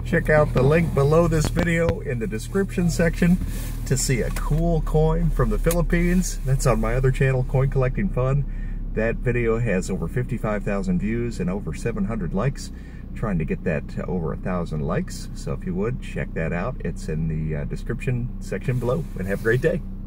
Check out the link below this video in the description section to see a cool coin from the Philippines. That's on my other channel, Coin Collecting Fun. That video has over 55,000 views and over 700 likes. Trying to get that to over 1,000 likes. So if you would, check that out. It's in the description section below. And have a great day.